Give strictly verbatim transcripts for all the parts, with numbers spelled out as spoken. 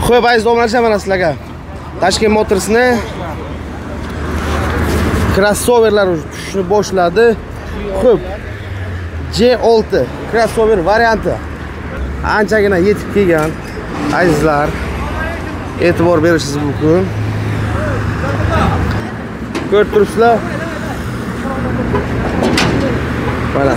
Xo'p, aziz do'stlar, mana sizlarga Toshkent Motors'ni crossoverlar tushishni boshladi. Xo'p, J olti crossover varianti anchagina yetib kelgan. Azizlar, e'tibor berishingiz mumkin. Ko'rib turibsizlar. Mana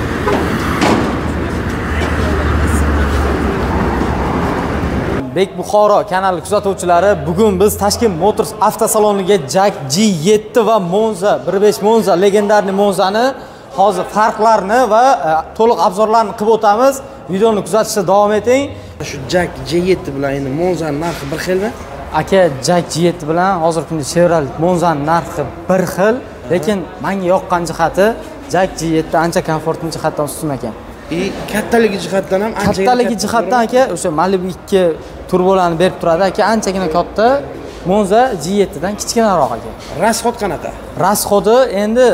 Bek Buxoro kanali kuzatuvchilari, bugun biz Toshkent Motors avtosaloniga Jack G yetti va Monza bir besh Monza legendarniy Monzani hozir farqlarini va to'liq obzorlarni qilib o'tamiz. Videoni kuzatishda davom eting. Shu Jack G yetti bilan endi Monzaning narxi bir xilmi? Aka, Jack G yetti bilan hozirgi kunda Chevrolet Monzaning narxi bir xil, lekin menga yoqqan jihati Jack G yetti ancha komfortli jihatdan ustun ekan. E, kattaligi jihatdan ham ancha kattaligi jihatdan aka, o'sha Malibu ikki turbolarni berib turadi aka, anchagina katta. Monza G yetti dan kichkinaroq aka. Rasxod qanaqa? Rasxodi endi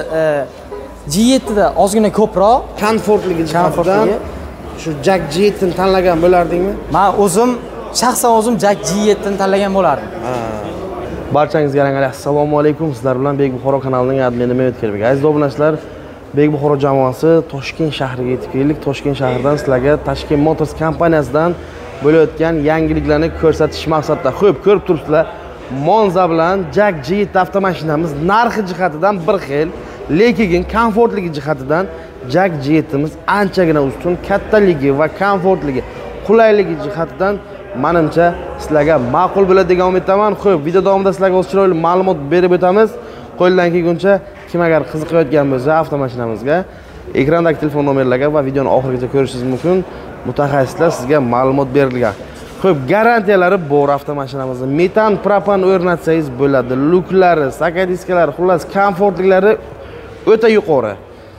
G yetti da ozgina ko'proq, komfortligi jihatdan shu Jack G yetti ni tanlagan bo'lardingmi? Men o'zim shaxsan o'zim Jack G yetti ni tanlagan bo'lardim. Barchangizga yangi assalomu alaykum. Sizlar bilan Bek Buxoro kanalining admini Mehmet Kelbek. Aziz do'stlar, Bek Buxoro jamoasi Toshkent shahriga yetib keldik. Toshkent shahridan sizlarga Toshkent Motors kompaniyasidan bo'layotgan yangiliklarni ko'rsatish maqsadida. Xo'p, ko'rib turibsizlar, Monza bilan Jack G yetti avtomashinamiz narxi jihatidan bir xil, lekin komfortligi jihatidan Jack G yetti miz anchagina ustun, kattaligi va komfortligi, qulayligi jihatidan menimcha sizlarga ma'qul bo'ladi degan umiddaman. Xo'p, video davomida sizlarga o'z chiroyli ma'lumot berib o'tamiz. Qo'ldan kelguncha kim agar qiziqayotgan bo'lsa avtomashinamizga ekrandagi telefon nomerlarga va videoni oxirigacha ko'rishingiz mumkin. Mutaxassislar sizga ma'lumot berilgan. Xo'p, garantiyalari bor avtomashinamizni. Metan, propan o'rnatsangiz bo'ladi. Luklari, sakadiskalari, xullas komfortliklari o'ta yuqori.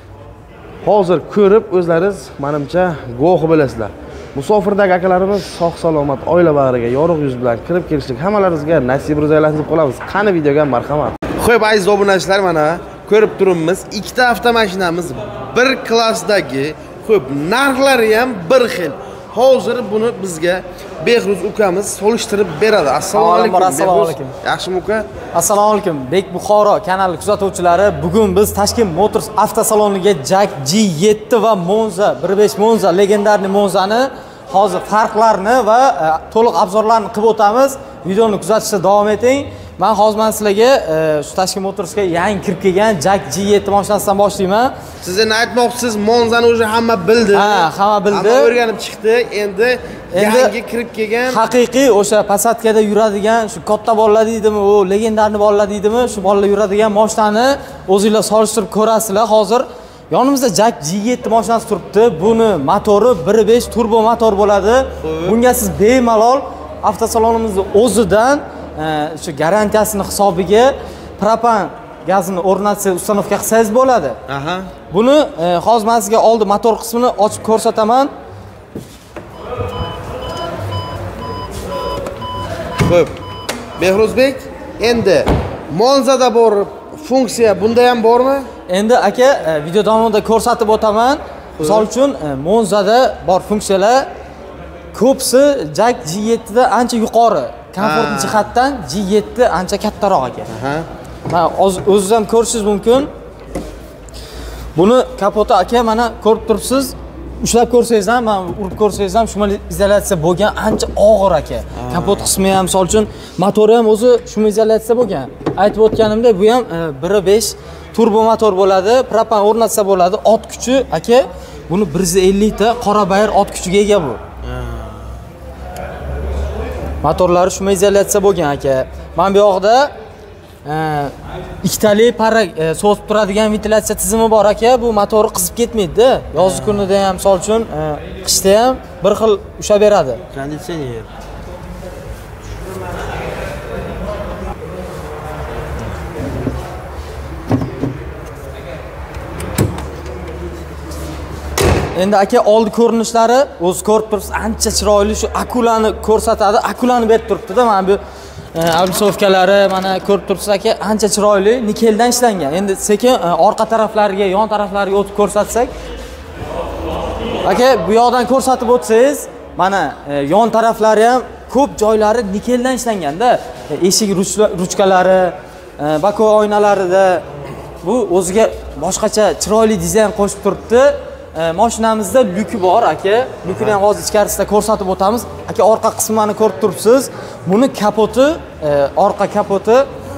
Hozir ko'rib o'zlaringiz menimcha guvohi bo'lasizlar. Musofirdagi akalarimiz sog' salomat oila bag'riga yorug' yuz bilan kirib kelishlik hammalaringizga nasib ro'zaylasini qolamiz. Qani videoga marhamat. Xo'p, aziz obunachilar, mana ko'rib turibmiz, ikkita avtomashinamiz bir klassdagi. Xo'p, narxlari ham bir xil. Hozir buni bizga Behruz ukamiz solishtirib beradi. Assalomu alaykum. Assalomu alaykum. Yaxshimi uka? Assalomu alaykum. Bek Buxoro kanali kuzatuvchilari, bugun biz Toshkent Motors avtosaloniga Jack G yetti va Monza bir besh Monza legendarniy Monzani hozir farqlarini va to'liq obzorlarni qilib o'tamiz. Videoni kuzatishda davom eting. Men hozir men sizlarga shu Toshkent Motorsga yangi kirib kelgan Jack G yetti mashinasidan boshlayman. Siz endi aytmoqchisiz, Monzani o'zi hamma bildi. Ha, hamma bildi. Hamma o'rganib chiqdi. Endi yangi kirib kelgan haqiqiy o'sha Passat'da yuradigan, shu katta bolalar deydimi, u legendarniy bolalar deydimi, shu bolalar yuradigan mashinani o'zingizlar solishtirib ko'rasizlar. Hozir yonimizda Jack G yetti mashinasi turibdi. Buni motori bir besh turbo motor bo'ladi. Bunga siz bemalol avtosalonimizning o'zidan shu garantiyasini hisobiga propan gazini o'rnatsa, ustanovka qilsangiz bo'ladi. Aha. Buni hozir men sizga oldi motor qismini ochib ko'rsataman. Xo'p, Behruzbek, endi Monzada bor funksiya bunda ham bormi? Endi aka, video davomida ko'rsatib o'taman. Misol uchun Monzada bor funksiyalar ko'psi Jack G yetti da ancha yuqori. Komfortli jihatdan G yetti ancha kattaroq aka. Ha. Men o'zingiz ham ko'rishingiz mumkin. Buni kapoti aka mana ko'rib turibsiz. Ushlab ko'rsangiz ham, men urib ko'rsangiz ham shumal izolyatsiya bo'lgan, ancha og'ir aka. Kapot qismi ham, misol uchun motori ham o'zi shumal izolyatsiya bo'lgan. Aytib o'tganimdek, bu ham bir besh turbo motor bo'ladi, propan o'rnatsa bo'ladi. Ot kuchi aka, buni bir yuz ellik ta qora bayir ot kuchiga ega bu. Motorlari shumal izolyatsiya bo'lgan aka. Men bu yoqda ikkitali para so'zib turadigan ventilyatsiya tizimi bor aka. Bu motori qizib ketmaydi. Yozgi kunida ham, misol uchun, qishda ham bir xil usha beradi. Konditsioner. Endi aka, oldi ko'rinishlari o'z ko'rib turibsiz, ancha chiroyli, shu akulani ko'rsatadi. Akulani berib turibdi-da, mana bu absovkalari mana ko'rib turibsiz aka, ancha chiroyli, nikeldan ishlangan. Endi sekin orqa taraflariga, yon taraflariga o'tib ko'rsatsak. Aka, bu yoqdan ko'rsatib o'tsangiz, mana yon taraflari ham ko'p joylari nikeldan ishlangan-da. Eshik ruchkalari, bako oynalarida bu o'ziga boshqacha chiroyli dizayn qo'shib turibdi. Mashinamizda lyuki bor aka. Lyukini ham hozir ichkarisida ko'rsatib o'tamiz. Aka, orqa qismini ko'rib turibsiz. Buni kapoti, orqa kapoti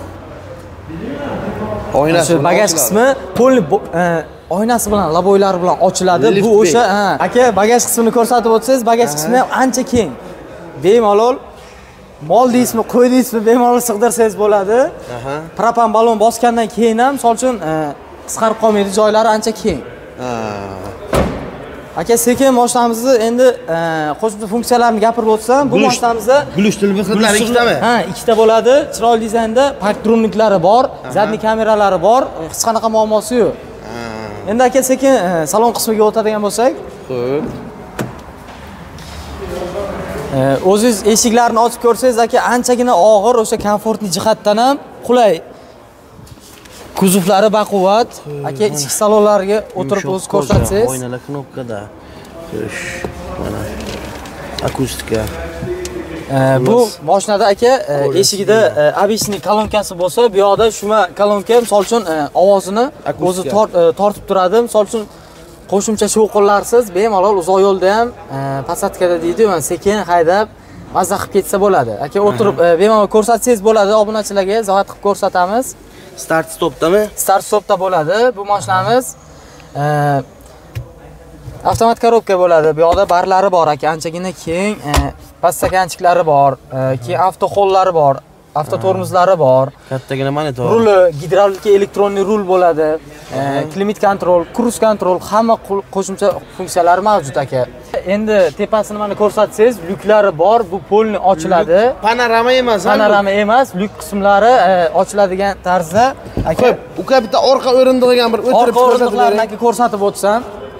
oynasi, bagaj qismi polni oynasi bilan, laboylari bilan ochiladi. Bu o'sha, ha. Aka, bagaj qismini ko'rsatib o'tsangiz, bagaj qismi ham ancha keng. Bemalol mol deysizmi, qo'y deysizmi, bemalol sig'dirsangiz bo'ladi. Aha. Propan balon bosgandan keyin ham, misol uchun, qisqarib qolmaydi, joylari ancha keng. Aka, sekin mashinamizni endi qo'shimcha funksiyalarini gapirib o'tsam, bu mashinamizda gulush tilbixlari ikkitami? Ha, ikkita bo'ladi. Chiroyli dizaynda parktronliklari bor, zadniy kameralari bor, hech qanaqa muammosi yo'q. Endi aka, sekin salon qismiga o'tadigan bo'lsak, xo'p. O'zingiz eshiklarni ochib ko'rsangiz, aka, anchagina og'ir, o'sha komfortli jihatdan ham qulay. Kuzovlari baquvvat. Aka, ichki salonlarga o'tirib o'z ko'rsatsangiz. Oynalar knopkada. Ko'rish. Mana akustika. Bu mashinada aka, eshigida obishniy kolonkasi bo'lsa, bu yoqda shuma kolonka, misol uchun, ovozini o'zi tortib turadi. Misol uchun, qo'shimcha shovqinlarsiz bemalol uzoq yo'lda ham pasatkada deydi, mana sekin haydab mazza qilib ketsa bo'ladi. Aka, o'tirib bemalol ko'rsatsangiz bo'ladi, obunachilarga zohat qilib ko'rsatamiz. Start stopdami? Start stopda bo'ladi. Bu mashinamiz avtomat korobka bo'ladi. Bu yoqda barlari bor aka, anchagina keng, pastsakanchiklari bor, keyin avtoxollari bor, avtotormozlari bor. Kattagina monitor. Ruli, gidravlika elektronli rul bo'ladi. Klimat kontrol, kruz kontrol, hamma qo'shimcha funksiyalari mavjud aka. Endi tepasini mana ko'rsatsangiz, lyuklari bor, bu polni ochiladi. Panorama emas, panorama emas, lyuk qismlari ochiladigan tarzda. Aka, u bitta orqa o'rindig'iga ham bir o'tirib ko'rsatib aka ko'rsatib o'tsam.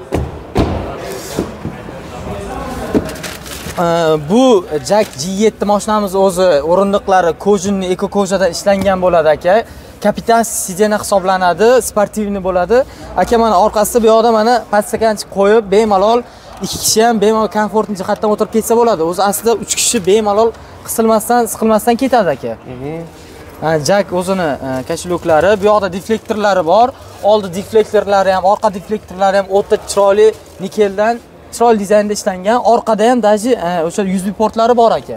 Bu Jack G yetti mashinamiz o'zi o'rindiqlari kojinli eko kojadan ishlangan bo'ladi aka. Kapitan sidena hisoblanadi, sportivni bo'ladi. Aka, mana orqasida bu yoqda mana pastsakanchik qo'yib, bemalol ikki kishi ham bemalol komfortli jihatdan o'tirib ketsa bo'ladi. O'zi aslida uch kishi bemalol qisilmasdan, siqilmasdan ketadi aka. Jack o'zini kashiloklari, bu yoqda deflektorlari bor. Oldi deflektorlari ham, orqa deflektorlari ham o'ta chiroyli nikeldan chiroyli dizaynda ishlangan. Orqada ham daji o'sha U S B portlari bor aka.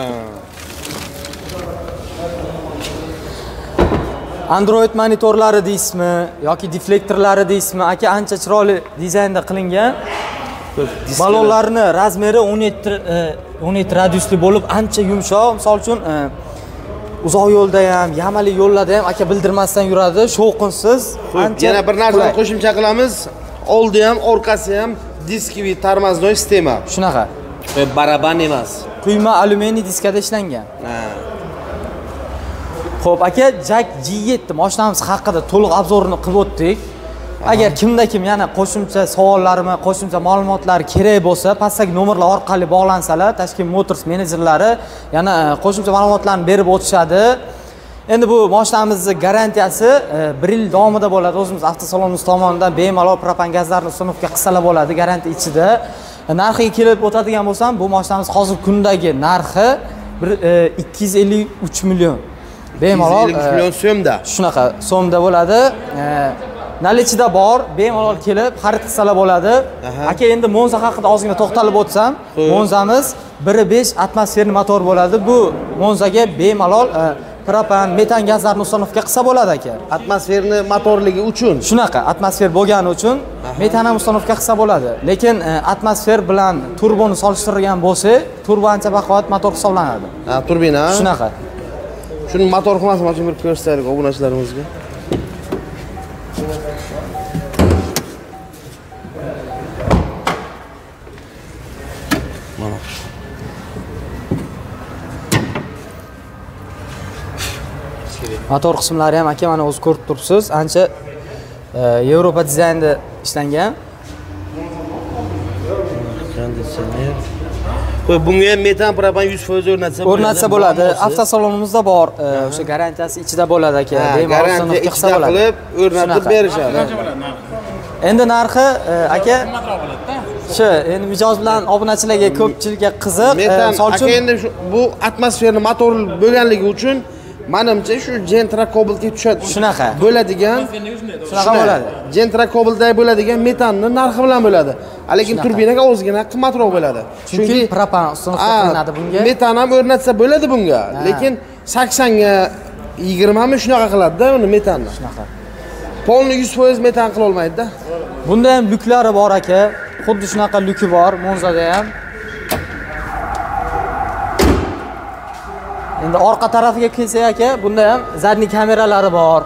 Android monitorlari deysizmi yoki deflektorlari deysizmi, aka, ancha chiroyli dizaynda qilingan. Balonlarni razmeri o'n yetti radiusli bo'lib, ancha yumshoq. Misol uchun, uzoq yo'lda ham, yamali yo'llarda ham aka bildirmasdan yuradi, shovqinsiz. Yana bir narsani qo'shimcha qilamiz. Oldi ham, orqasi ham diskiviy tormoznoy sistema. Shunaqa. Baraban emas. Quyma alyuminiy diskada ishlangan. Ha. Xo'p, aka, Jack G yetti mashinamiz haqida to'liq obzorini qilib o'tdik. Agar kimda kim yana qo'shimcha savollarimi, qo'shimcha ma'lumotlar kerak bo'lsa, pastdagi nomerlar orqali bog'lansalar, Tashkent Motors menejerlari yana qo'shimcha ma'lumotlarni berib o'tishadi. Endi bu mashinamizning garantiyasi bir yil davomida bo'ladi. O'zimiz avtosalonimiz tomonidan bemalol propan gazlarni uстановка qilsalar bo'ladi, garantiya ichida. Narxiga kelib o'tadigan bo'lsam, bu mashinamiz hozir kundagi narxi ikki yuz ellik uch million. Bemalol ikki yuz ellik uch million so'mda. Shunaqa so'mda bo'ladi. Nalichida bor, bemalol kelib xarid qilsalar bo'ladi. Aka, endi Monza haqida ozgina to'xtalib o'tsam, Monzamiz bir nuqta besh atmosferli motor bo'ladi. Bu Monzaga bemalol propan, metan gazlarni uстановка qilsa bo'ladi aka. Atmosferni motorligi uchun. Shunaqa, atmosfer bo'lgani uchun metan ham uстановка qilsa bo'ladi. Lekin atmosfer bilan turboni solishtirgan bo'lsa, turbo ancha baquvvat motor hisoblanadi. Ha, turbina. Shunaqa. Shuni motor xizmatini ochib bir ko'rsataylik obunachilarimizga. Mana. Motor qismlari ham aka mana o'z ko'rib turibsiz, ancha Yevropa dizaynda ishlangan. Konditsioner. Qo'y, bunga ham metan propan yuz foiz o'rnatsa bo'ladi. O'rnatsa bo'ladi. Avtosalonimizda bor, o'sha garantiyasi ichida bo'ladi aka. Bemalol sanoqqa qilsa bo'ladi. O'rnatib berishadi. Endi narxi aka Shu endi mijoz bilan obunachilarga ko'pchilikga qiziq. Metan Misol uchun aka endi shu bu atmosferni motor bo'lganligi uchun menimcha shu Gentra Cobaltga tushadi. Shunaqa. Bo'ladigan Shunaqa bo'ladi. Gentra Cobaltda bo'ladigan metanni narxi bilan bo'ladi. Lekin turbinaga o'zgina qimmatroq bo'ladi. Chunki propan ustunovka qilinadi bunga. Metan ham o'rnatsa bo'ladi bunga, lekin sakson ga yigirma mi shunaqa qiladi-da uni metanni. Shunaqa. Polni yuz foiz metan qila olmaydi-da. Bunda ham lyuklari bor aka. Xuddi shunaqa lyuki bor Monzada ham. Endi orqa tarafiga kelsak aka, bunda ham zadniy kameralari bor.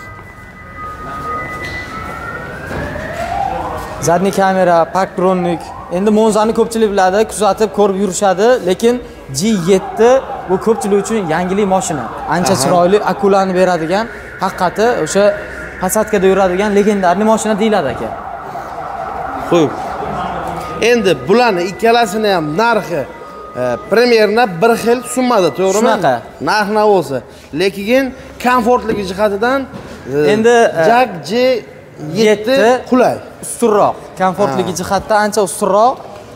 Zadniy kamera, parktronik. Endi Monzani ko'pchilik biladi, kuzatib, ko'rib yurishadi, lekin G yetti bu ko'pchilik uchun yangilik mashina. Ancha chiroyli akularni beradigan, haqiqati o'sha Passat'da yuradigan legendarniy mashina deyiladi aka. Xo'p. Endi bularni ikkalasini ham narxi Premierna bir xil summada, to'g'rimi? Shunaqa. Narx-navosi. Lekin komfortligi jihatidan endi Jag G yetti qulay, ustunroq. Komfortligi jihatdan ancha ustunroq.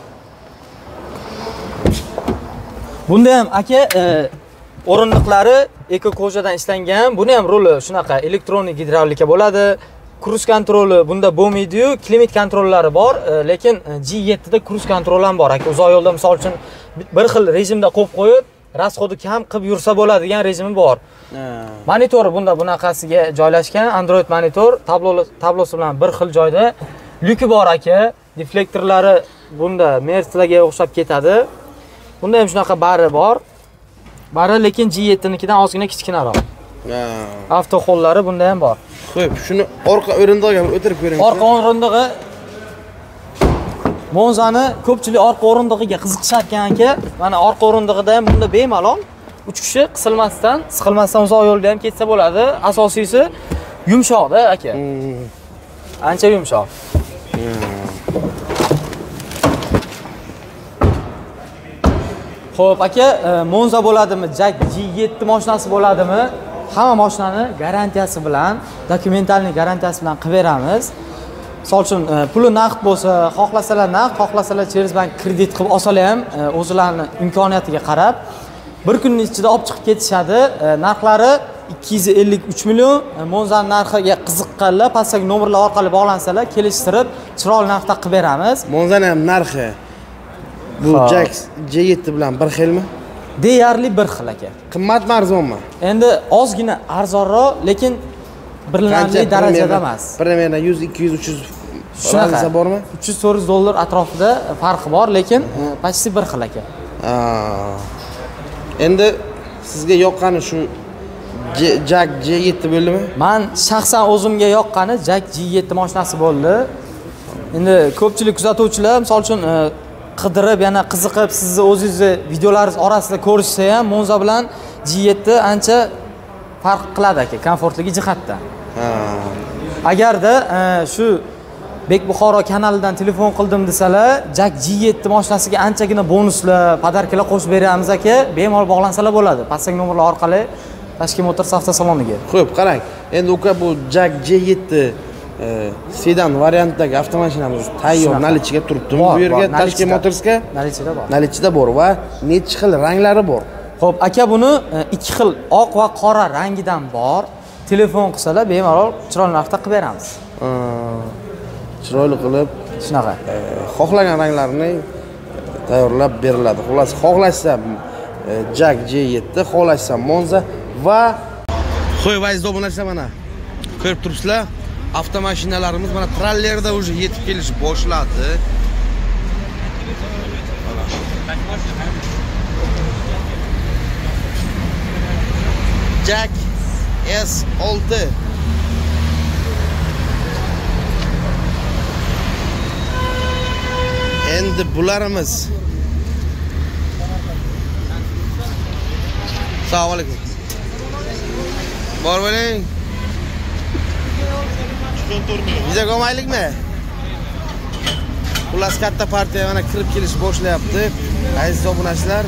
Bunda ham aka o'rindiqlari eko kojadan ishlangan. Buni ham roli shunaqa elektronik gidravlika bo'ladi. Kruz kontroli bunda bo'lmaydi-yu, klimat kontrollari bor, lekin G yetti da kruz kontrol ham bor aka. Uzoq yo'lda misol uchun bir xil rejimda qo'yib qo'yib, rasxodi kam qilib yursa bo'ladigan rejimi bor. Monitor bunda bunaqasiga joylashgan, Android monitor, tablosi bilan bir xil joyda. Lyuki bor aka, deflektorlari bunda Mercedeslarga o'xshab ketadi. Bunda ham shunaqa bari bor. Bari lekin G yetti nikidan ozgina kichkinaroq. Avto xollari bunda ham bor. Xo'p, shuni orqa o'rindig'iga o'tirib ko'ring. Orqa o'rindig'i Monzani ko'pchilik orqa o'rindig'iga qiziqishar ekan aka. Mana orqa o'rindig'ida ham bunda bemalol uch kishi qisilmasdan, siqilmasdan uzoq yo'lda ham ketsa bo'ladi. Asosiysi yumshoqda aka. Ancha yumshoq. Xo'p aka, Monza bo'ladimi, Jag G yetti mashinasi bo'ladimi? Hamma mashinani garantiyasi bilan, dokumentalniy garantiyasi bilan qilib beramiz. Misol uchun puli naqd bo'lsa, xohlasalar naqd, xohlasalar Cherez Bank kredit qilib olsalar ham o'zlarining imkoniyatiga qarab bir kunning ichida olib chiqib ketishadi. Narxlari ikki yuz ellik uch million. Monzani narxiga qiziqqanlar pastdagi nomerlar orqali bog'lansalar, kelishtirib chiroyli narxda qilib beramiz. Monzani ham narxi bu Jag G yetti bilan bir xilmi? Deyarli bir xil aka. Qimmatmi, arzonmi? Endi ozgina arzonroq, lekin birlanli darajada emas. Primera yuz, ikki yuz, uch yuz shunaqa bormi? uch yuz to'rt yuz dollar atrofida farqi bor, lekin почти bir xil aka. Endi sizga yoqqani shu Jag G yetti bo'ldimi? Men shaxsan o'zimga yoqqani Jag G yetti mashinasi bo'ldi. Endi ko'pchilik kuzatuvchilar, misol uchun qidirib, yana qiziqib, sizni o'zingizni videolaringiz orasida ko'rishsa ham Monza bilan G yetti ancha farq qiladi aka, komfortligi jihatdan. Agarda shu Bek Buxoro kanalidan telefon qildim desalar, Jag G yetti mashinasiga anchagina bonuslar, podarkalar qo'shib beramiz aka, bemalol bog'lansalar bo'ladi. Pastdagi nomerlar orqali Tashkent Motors avtosaloniga. Xo'p, qarang. Endi uka bu Jag G yetti sedan variantidagi avtomashinamiz tayyor nalichiga turibdi. Bu yerga Tashkent Motorsga nalichida bor. Nalichida bor va necha xil ranglari bor. Xo'p, aka buni ikki xil oq va qora rangidan bor. Telefon qilsalar bemalol chiroyli narxda qilib beramiz. Chiroyli qilib shunaqa. Xohlagan ranglarini tayyorlab beriladi. Xullas, xohlashsa Jag G yetti, xohlashsa Monza va Xo'p, aziz obunachilar, mana ko'rib turibsizlar. Avtomashinalarimiz mana trallerda уже yetib kelish boshladi. Jag S olti. Endi bularimiz. Assalomu alaykum. Bor bo'ling. Biza qo'maylikmi? Xullas katta partiya mana kirib kelish boshlayapti. Aziz obunachilar.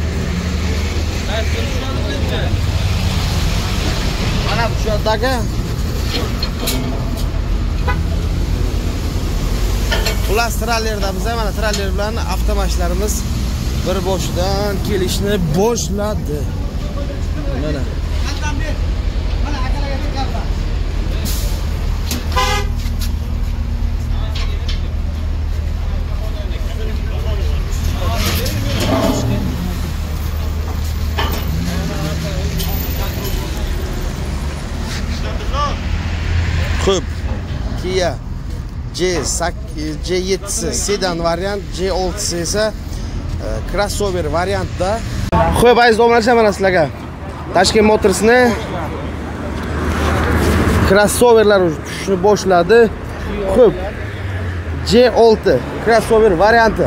Mana bu yerdagi Xullas trallerda biz mana traller bilan avtomashinalarimiz bir boshidan kelishni boshladi. Mana. Xo'p, Kia J yetti sedan variant, J olti esa crossover variantda. Xo'p, aziz do'stlar, mana sizlarga Toshkent Motorsni crossoverlar tushishni boshladi. Xo'p, J olti crossover varianti.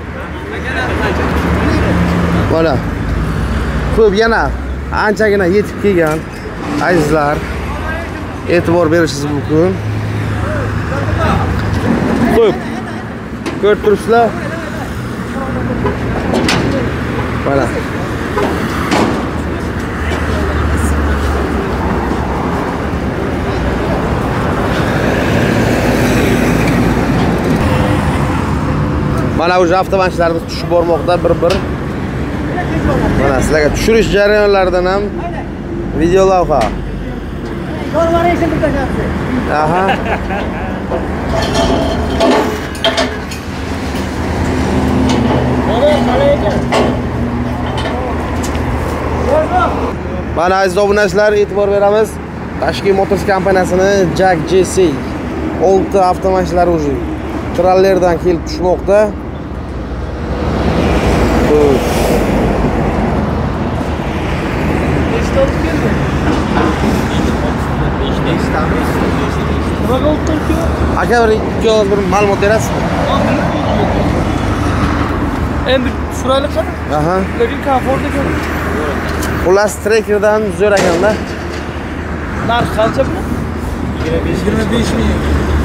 Mana. Xo'p, yana anchagina yetib kelgan azizlar. E'tibor berishingiz mumkin. Xo'p. Ko'rib turibsizlar. Mana. Mana o'sha avtomashinlarimiz tushib bormoqda bir-bir. Mana sizlarga tushirish jarayonlaridan ham video lavha. Aha. Mana aziz obunachilar, e'tibor beramiz. Toshkent Motors kompaniyasini Jack J C olti avtomashinalari o'zi trallerdan kelib tushmoqda. Aka bir ikki oz bir ma'lumot berasizmi? Endi suraylik qani? Aha. Lekin komfort ekan. Xullas Trekkerdan zo'r ekanda. Narx qancha bu? yigirma besh ming.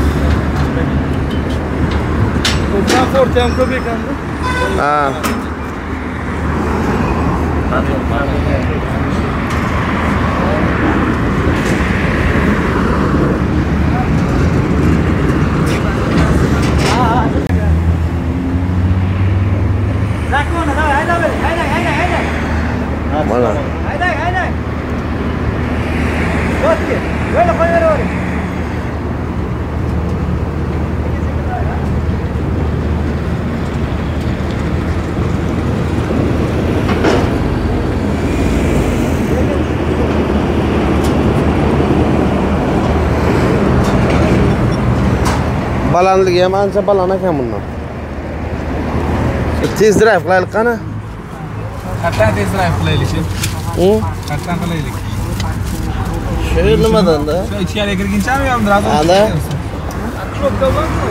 Komfort ham ko'p ekanda. Ha. Mana. Hayday, hayday. Yotki. Böyle qo'yaver. Balandligi ham ancha baland ekan bundan. Tez drive qilaylik qani? Qatdan tez drive qilaylik. U? Qatdan qilaylik. Shu nimadan-da? Shu ichkariga kirgunchami yondiradi? Ana. Knopka bormi?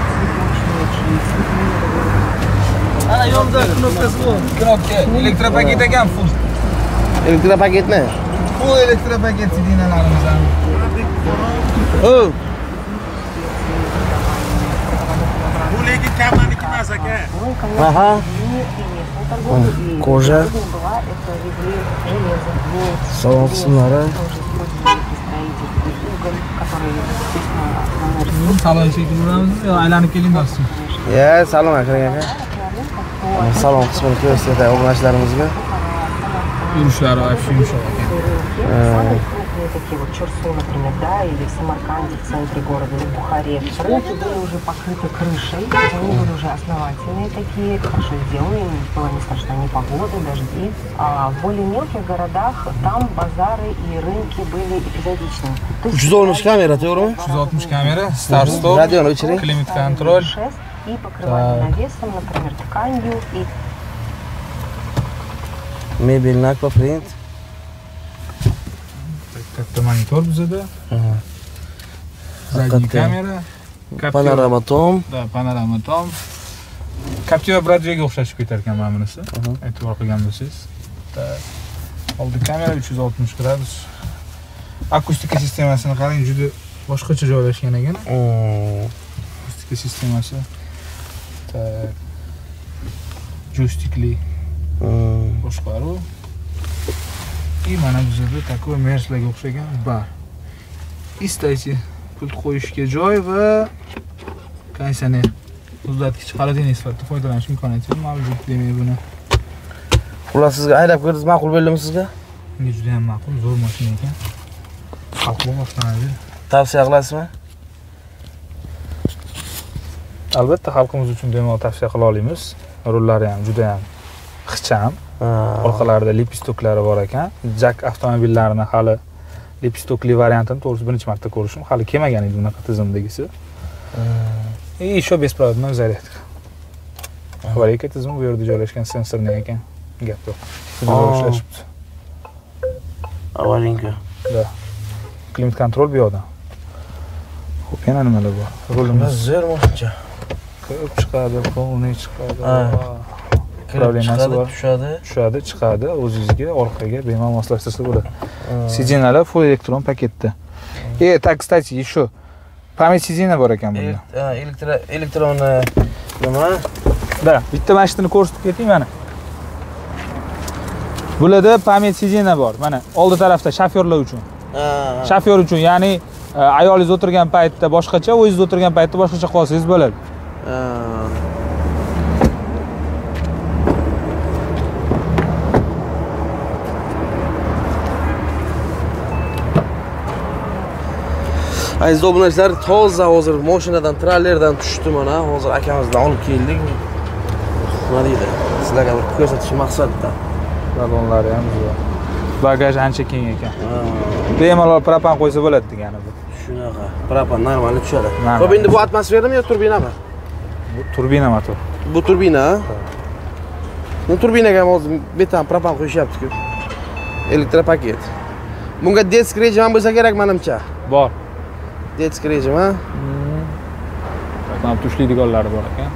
Ana yonda knopkasi bor. Knopka, elektropaket ekan full. Elektropaketmi? Full elektropaket sidinalarimiz ham. O. Bu lekin kamaniki emas aka. Aha. Кожа. Salon qismlari. Salon shekillanamiz yo aylanib kelinmasmi? Ya, salon akang aka. Salon qismini ko'rsatay o'g'lashlarimizga. Yurishlari вообще yumshoq ekan. Такие вот Чурсу, например, да, или в Самарканде, в центре города, или в Бухаре. Рынки были уже покрыты крышей, они были уже основательные такие, хорошо сделаны, им была не страшна ни погода, дожди. А в более мелких городах там базары и рынки были эпизодичными. uch yuz oltmish kamera, to'g'rimi? uch yuz oltmish kamera, start stop, Radioni o'chiring. klimat kontrol. И покрывали навесом, например, тканью и Mebelni akvaprint. Katta monitor bizada. Zadniy kamera, Panorama tom. Da, panorama tom. Captiva Bradway'ga o'xshashib ketar ekan mana bunisi. E'tibor qilgan bo'lsangiz. Oldi kamera uch yuz oltmish gradus. Akustika sistemasini qarang, juda boshqacha joylashgan ekan. Akustika sistemasi. Tak. Joystickli boshqaruv. И mana bizada такой Mercedes o'xshagan bar. Istaychi pult qo'yishga joy va konditsioner, muzlatgich, xolodilnik sifatida foydalanish imkoniyati mavjud. Demak, buni Xullas sizga haydab ko'rdingiz, ma'qul bo'ldimi sizga? menga juda ham ma'qul, zo'r mashina ekan. Xalqqa boshlanadi. Tavsiya qilasizmi? Albatta xalqimiz uchun bemalol tavsiya qila olamiz. Rullari ham juda ham ixcham. Orqalarida lipistoklari bor ekan. Jack avtomobillarini hali lipistokli variantini to'g'risi birinchi marta ko'rishim. Hali kelmagan edi bunaqa tizimdagisi. И еще беспроводной зарядка. Аварийка tizimi bu yerda joylashgan sensorli ekan. Gap yo'q. Shuni ishlashibdi. Avarinka. Da. Klimat kontrol bu yoqda. Xo'p, yana nimalar bor? Rulimiz zo'r mo'jiza. ko'p chiqadi, polniy chiqadi. Problemasi bor. Tushadi. Tushadi, chiqadi, o'zingizga orqaga bemalol moslashtirsa bo'ladi. Sidinalar full elektron paketda. E, так, кстати, еще pamять sidina bor ekan bunda. Ha, elektron elektronni nima? Da, bitta mashinani ko'rsatib keting mana. Bularda pamять sidina bor. Mana oldi tarafda shofyorlar uchun. Ha. Shofyor uchun, ya'ni ayolingiz o'tirgan paytda boshqacha, o'zingiz o'tirgan paytda boshqacha qolsangiz bo'ladi. Ha. Aziz obunachilar, toza hozir mashinadan, trallerdan tushdim mana. Hozir akamizdan olib keldik. Nima deydi? Sizlarga bir ko'rsatish maqsadida. Salonlari ham zo'r. Bagaj ancha keng ekan. Bemalol propan qo'ysa bo'ladi degani bu. Shunaqa. Propan normalni tushadi. Normal. Xo'p, endi bu atmosferami yo turbinami? Bu turbina motor. Bu turbina. Bu turbinaga hozir beton propan qo'yishyapti-ku. Elektropaket. Bunga disk rejim ham bo'lsa kerak menimcha. Bor. Disk rejim, ha? Mana tushlaydiganlari bor ekan.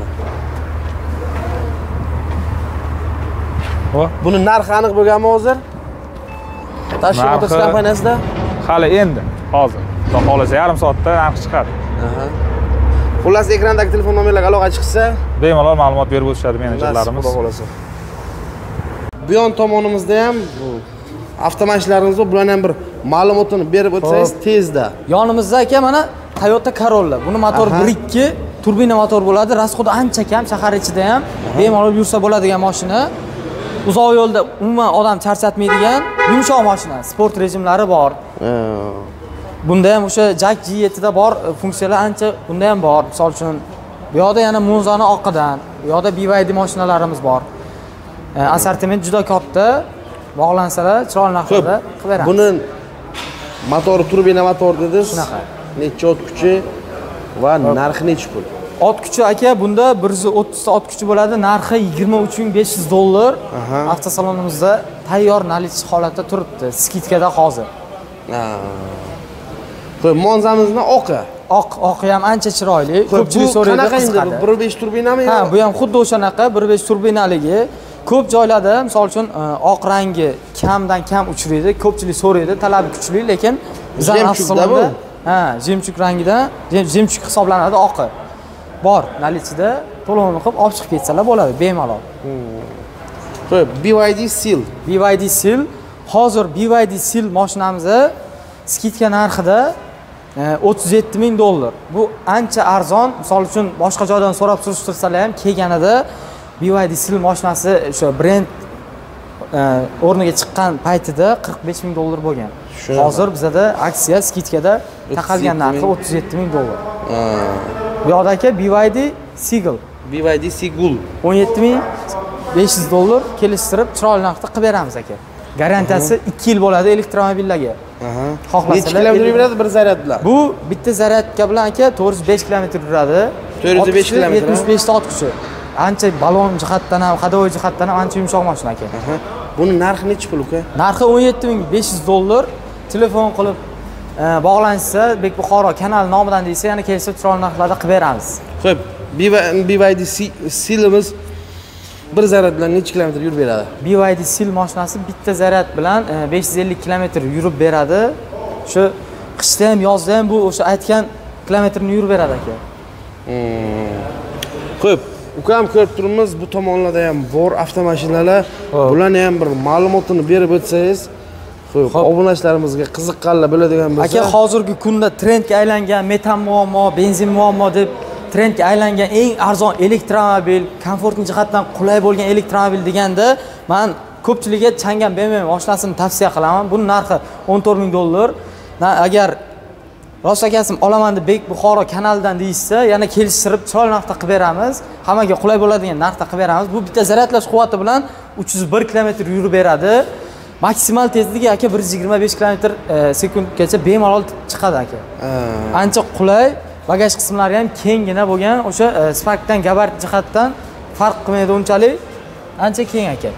Hop. Buni narxi aniq bo'lganmi hozir? Tashkent Motors kompaniyasida? Hali endi, hozir. Xudo xolasa yarim soatda narx chiqadi. Aha. Xullas ekrandagi telefon nomerlarga aloqa chiqsa, bemalol ma'lumot berib o'tishadi menejerlarimiz. Xudo xolasa. Bu yon tomonimizda ham bu avtomashinalarimiz bor. Bularni ham bir ma'lumotini berib o'tsangiz tezda. Yonimizda aka mana Toyota Corolla. Buni motor bir ikki turbina motor bo'ladi. Rasxodi ancha kam, shahar ichida ham bemalol yursa bo'ladigan mashina. Uzoq yo'lda umuman odam charchatmaydigan yumshoq mashina. Sport rejimlari bor. Bunda ham o'sha Jack G yetti da bor funksiyalar ancha bunda ham bor. Misol uchun bu yoqda yana Monzani oqidan, bu yoqda B Y D mashinalarimiz bor. Assortiment juda katta. Bog'lansalar chiroyli narxlarda qilib beramiz. Buni motori turbina motor dedingiz. Shunaqa. Necha ot kuchi va narxi necha pul? Ot kuchi aka bunda bir yuz o'ttiz ta ot kuchi bo'ladi. Narxi yigirma uch ming besh yuz dollar. Avtosalonimizda tayyor наличие holatda turibdi. Skidkada hozir. Ha. Qo'y, Monzamizni oqi. Oq, oqi ham ancha chiroyli. Ko'pchilik so'raydi, qiziqadi. bir besh turbinami? Ha, bu ham xuddi o'shanaqa bir besh turbinaligi. Ko'p joylarda, misol uchun oq rangi kamdan kam uchraydi. Ko'pchilik so'raydi, talabi kuchli, lekin bizning avtosalonda ha, jemchuk rangida, jemchuk hisoblanadi oqi. Bor, наличиеda to'lovni qilib olib chiqib ketsalar bo'ladi, bemalol. Qo'y, B Y D Seal. B Y D Seal hozir B Y D Seal mashinamizni skidka narxida o'ttiz yetti ming dollar. Bu ancha arzon. Misol uchun boshqa joydan so'rab surishtirsalar ham kelganida B Y D Seal mashinasi o'sha brend o'rniga chiqqan paytida qirq besh ming dollar bo'lgan. Hozir bizda aksiya skidkada taqalgan narxi o'ttiz yetti ming dollar. Bu yoqda aka B Y D Seagull. B Y D Seagull o'n yetti ming besh yuz dollar kelishtirib chiroyli narxda qilib beramiz aka. Garantiyasi ikki yil bo'ladi elektromobillarga. Aha. Xohlasalar necha kilometr yuradi bir zaryad bilan? Bu bitta zaryadka bilan aka to'rt yuz besh kilometr yuradi. to'rt yuz besh kilometr. yetmish besh ta ot kuchi. Ancha balon jihatdan ham, hadovoy jihatdan ham ancha yumshoq mashina aka. Buni narxi necha pul uka? Narxi o'n yetti ming besh yuz dollar. Telefon qilib bog'lansa, Bek Buxoro kanal nomidan deysa, yana kelsa chiroyli narxlarda qilib beramiz. Xo'p, B Y D Sealimiz bir zaryad bilan necha kilometr yurib beradi? B Y D Seal mashinasi bitta zaryad bilan besh yuz ellik kilometr yurib beradi. Shu qishda ham, yozda ham bu o'sha aytgan kilometrni yurib beradi aka. Xo'p, ukam ko'rib turibmiz, bu tomonlarda ham bor avtomashinalar. Bularni ham bir ma'lumotini berib o'tsangiz, xo'p, obunachilarimizga qiziqqanlar bo'ladigan bo'lsa. Aka, hozirgi kunda trendga aylangan metan muammo, benzin muammo deb trendga aylangan eng arzon elektromobil, komfortli jihatdan qulay bo'lgan elektromobil deganda, men ko'pchilikga Chang'an B M W mashinasini tavsiya qilaman. Buning narxi o'n to'rt ming dollar. Agar rost akasim olaman deb Bek Buxoro kanalidan deyishsa, yana kelishtirib chiroyli narxda qilib beramiz. Hammaga qulay bo'ladigan narxda qilib beramiz. Bu bitta zaryadlash quvvati bilan uch yuz bir kilometr yurib beradi. Maksimal tezligi aka bir yuz yigirma besh kilometr sekundgacha bemalol chiqadi aka. Ancha qulay, bagaj qismlari ham kenggina bo'lgan, o'sha Sparkdan gabarit jihatdan farq qilmaydi unchalik. Ancha keng aka.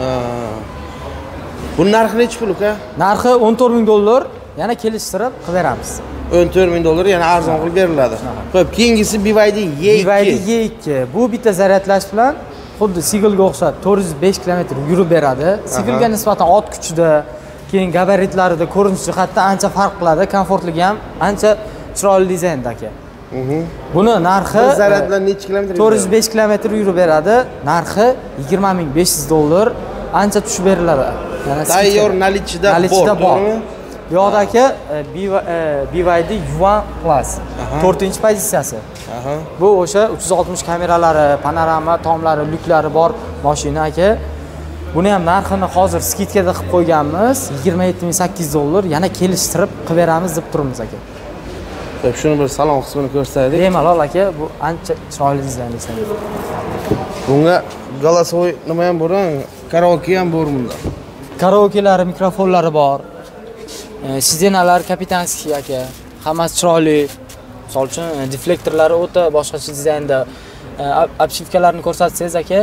Bu narxi necha pul aka? Narxi o'n to'rt ming dollar, yana kelishtirib qilib beramiz. o'n to'rt ming dollar yana arzon qilib beriladi. Xo'p, keyingisi B Y D Y ikki. B Y D Y ikki. Bu bitta zaryadlash bilan xuddi Sigelga o'xshab to'rt yuz besh kilometr yurib beradi. Sigelga nisbatan ot kuchida, keyin gabaritlarida ko'rinish jihatdan ancha farq qiladi. Komfortligi ham ancha chiroyli dizaynda aka. Buni narxi zaryadlar necha kilometr? to'rt yuz besh kilometr yurib beradi. Narxi yigirma ming besh yuz dollar. Ancha tushib beriladi. Tayyor nalichida bor. Bu yoqda aka B Y D Yuan Plus to'rtinchi pozitsiyasi. Bu o'sha uch yuz oltmish kameralari, panorama tomlari, lyuklari bor mashina aka. Buni ham narxini hozir skidkada qilib qo'yganmiz, yigirma yetti ming sakkiz yuz dollar. Yana kelishtirib qilib beramiz deb turibmiz aka. Xo'p, shuni bir salon qismini ko'rsataylik. Bemalol aka, bu ancha chiroyli dizayn ekan. Bunga голосовой nima ham bor, karaoke ham bor bunda. Karaokelari, mikrofonlari bor. Sizenalar kapitanskiy aka. Hammasi chiroyli. Misol uchun deflektorlari o'ta boshqacha dizaynda. Obshivkalarni ko'rsatsangiz aka,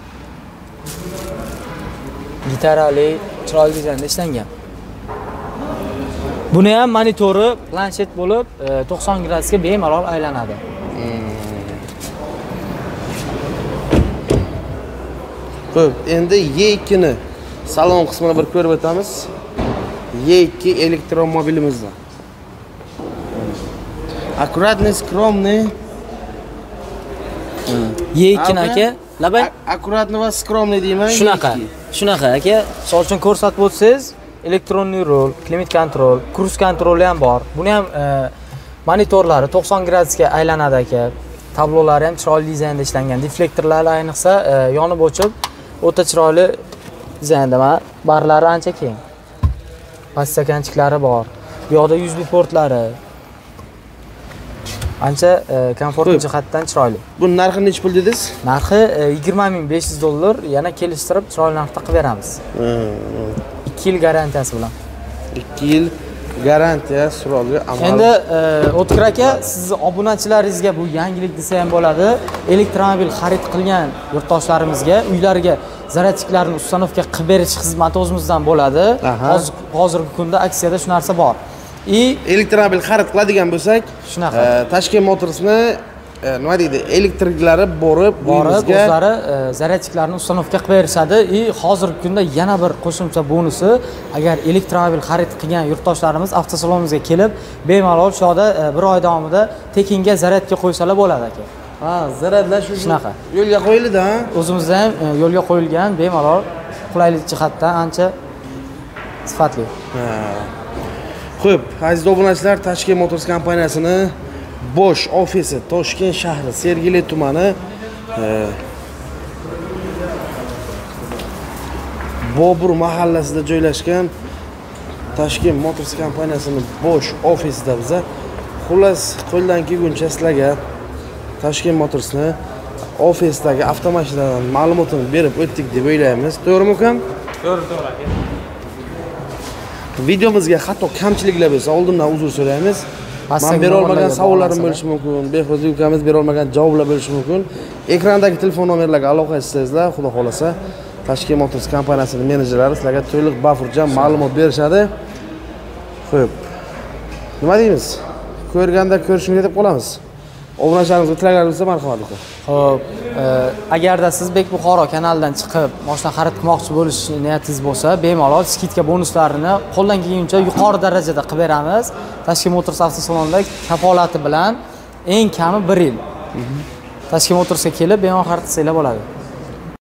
gitarali, chiroyli dizaynda ishlangan. Buni ham monitori planshet bo'lib, to'qson gradusga bemalol aylanadi. Xo'p, endi Y ikki ni salon qismini bir ko'rib o'tamiz. Y ikki elektromobilimizda. Аккуратный, скромный. Y ikki aka, labay аккуратный va скромный deyman. Shunaqa. Shunaqa aka. Misol uchun ko'rsatib o'tsangiz, elektronniy rul, klimat kontrol, kruz kontroli ham bor. Buni ham monitorlari to'qson gradusga aylanadi aka. Tablolari ham chiroyli dizaynda ishlangan. Deflektorlari ayniqsa yonib o'chib, o'ta chiroyli dizaynda. Barlari ancha keng. Pastakanchiklari bor. Bu yoqda U S B portlari. Ancha komfortli jihatdan chiroyli. Buning narxi necha pul dedingiz? Narxi yigirma ming besh yuz dollar, yana kelishtirib chiroyli narxda qilib beramiz. ikki yil garantiyasi bilan. ikki yil garantiya surolga amal. Endi O'tkir aka, sizni obunachilaringizga bu yangilik desa ham bo'ladi. Elektromobil xarid qilgan yurtdoshlarimizga uylariga zaryadchiklarni ustanovka qilib berish xizmati o'zimizdan bo'ladi. Hozir hozirgi kunda aksiyada shu narsa bor. I elektromobil xarid qiladigan bo'lsak, shunaqa. Toshkent Motorsni nima deydi, elektriklari borib, borib o'zlari zaryadchiklarni ustanovka qilib berishadi. I hozirgi kunda yana bir qo'shimcha bonusi, agar elektromobil xarid qilgan yurtdoshlarimiz avtosalonimizga kelib, bemalol shu yerda bir oy davomida tekinga zaryadga qo'ysalar bo'ladi aka. Ha, zaryadlash shunaqa. Yo'lga qo'yildi-da. O'zimizda ham yo'lga qo'yilgan, bemalol qulaylik jihatdan ancha sifatli. Ha. Xo'p, aziz obunachilar, Toshkent Motors kompaniyasini bosh ofisi Toshkent shahri Sergeli tumani Bobur mahallasida joylashgan Toshkent Motors kompaniyasining bosh ofisida biza xullas qo'ldan kelguncha sizlarga Toshkent Motorsni ofisdagi avtomashinadan ma'lumotini berib o'tdik deb o'ylaymiz. To'g'rimi ukam? To'g'ri, to'g'ri aka. Videomizga hatto kamchiliklar bo'lsa, oldindan uzr so'raymiz. Men bera olmagan savollarim bo'lishi mumkin, Behruz ukamiz bera olmagan javoblar bo'lishi mumkin. Ekrandagi telefon nomerlarga aloqa qilsangizlar, xudo xolasa, Toshkent Motors kompaniyasining menejerlari sizlarga to'liq bafurjan ma'lumot berishadi. Xo'p. Nima deymiz? Ko'rganda ko'rishimga deb qolamiz. Obunachilarimizga tilaklar bo'lsa, marhamat aka. Xo'p, agarda siz Bek Buxoro kanalidan chiqib mashina xarid qilmoqchi bo'lish niyatingiz bo'lsa, bemalol skidka bonuslarini qo'ldan kelguncha yuqori darajada qilib beramiz. Toshkent Motors avtosalonida kafolati bilan eng kami bir yil. Toshkent Motorsga kelib bemalol xarid qilsanglar bo'ladi.